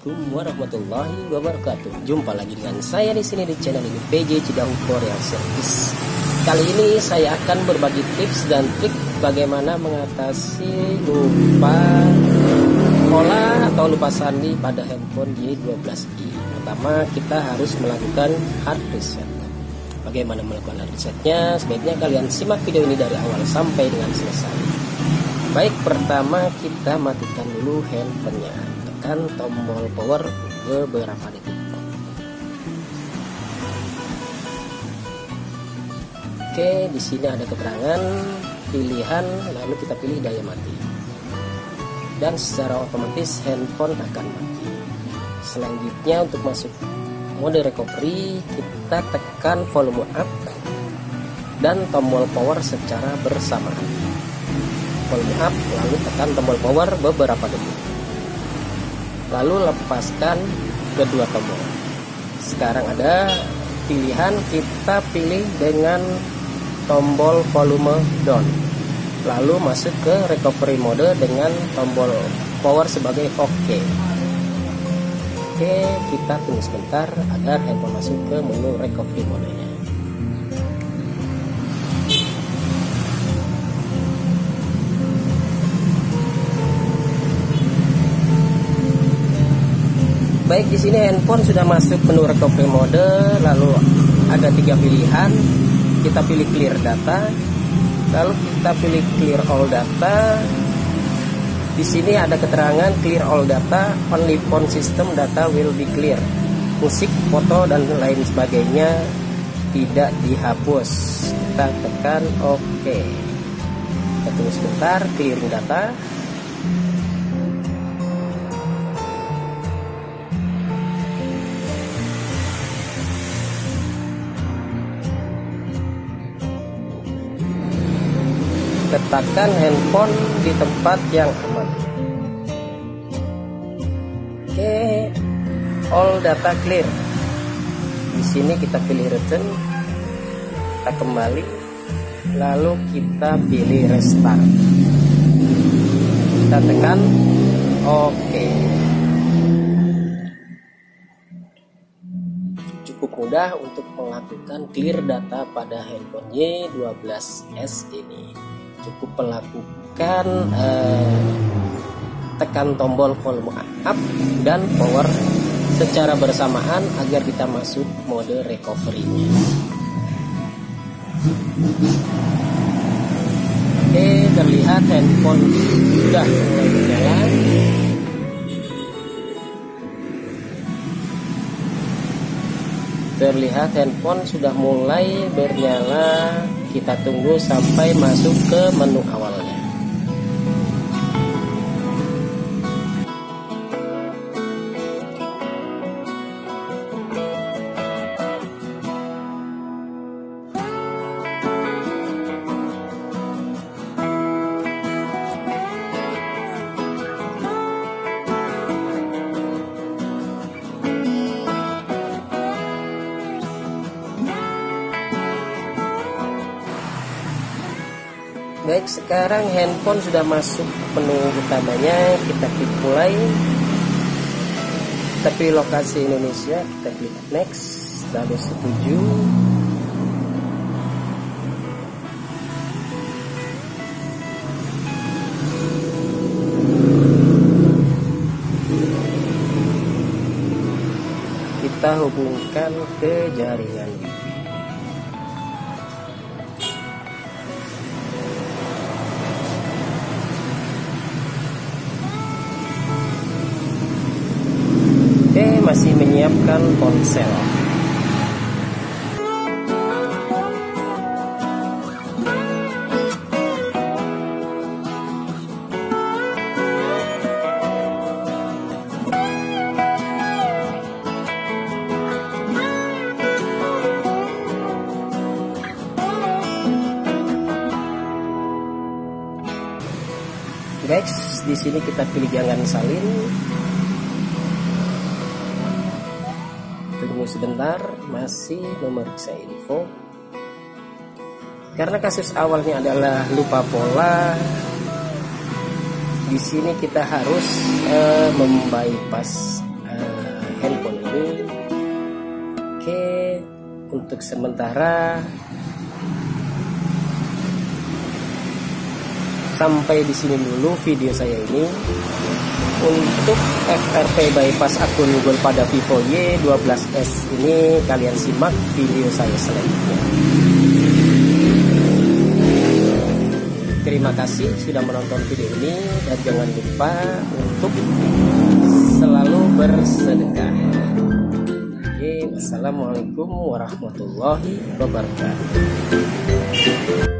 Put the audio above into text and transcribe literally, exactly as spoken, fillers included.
Assalamualaikum warahmatullahi wabarakatuh. Jumpa lagi dengan saya di sini di channel ini P J Cidahu Korea Service. Kali ini saya akan berbagi tips dan trik bagaimana mengatasi lupa pola atau lupa sandi pada handphone Y dua belas i. Pertama, kita harus melakukan hard reset. Bagaimana melakukan hard resetnya? Sebaiknya kalian simak video ini dari awal sampai dengan selesai. Baik, pertama kita matikan dulu handphonenya. Tekan tombol power beberapa detik. Oke, di sini ada keterangan pilihan, lalu kita pilih daya mati. Dan secara otomatis handphone akan mati. Selanjutnya untuk masuk mode recovery, kita tekan volume up dan tombol power secara bersamaan. Volume up, lalu tekan tombol power beberapa detik. Lalu lepaskan kedua tombol. Sekarang ada pilihan, kita pilih dengan tombol volume down. Lalu masuk ke recovery mode dengan tombol power sebagai OK. Oke, kita tunggu sebentar agar handphone masuk ke menu recovery modenya. Baik, di sini handphone sudah masuk menu recovery mode, lalu ada tiga pilihan. Kita pilih clear data, lalu kita pilih clear all data. Di sini ada keterangan clear all data, only phone system data will be clear. Musik, foto dan lain sebagainya tidak dihapus. Kita tekan OK. Kita tunggu sebentar, clearing data. Letakkan handphone di tempat yang aman. Oke, all data clear. Di sini kita pilih return, kita kembali, lalu kita pilih restart. Kita tekan OK. Cukup mudah untuk melakukan clear data pada handphone Y dua belas S ini. Cukup melakukan eh, tekan tombol volume up dan power secara bersamaan agar kita masuk mode recovery-nya. Oke, terlihat handphone sudah mulai berjalan. Terlihat handphone sudah mulai bernyala. Kita tunggu sampai masuk ke menu awalnya. Baik, sekarang handphone sudah masuk menu utamanya. Kita klik mulai, kita pilih lokasi Indonesia, kita klik next, lalu setuju. Kita hubungkan ke jaringan wifi. Oke, masih menyiapkan ponsel. Guys, di sini kita pilih jangan salin. Tunggu sebentar, masih memeriksa info. Karena kasus awalnya adalah lupa pola, di sini kita harus uh, membypass uh, handphone ini. Oke, untuk sementara sampai di sini dulu video saya ini. Untuk F R P bypass akun Google pada Vivo Y dua belas S ini kalian simak video saya selanjutnya. Terima kasih sudah menonton video ini dan jangan lupa untuk selalu bersedekah. Oke, wassalamualaikum warahmatullahi wabarakatuh.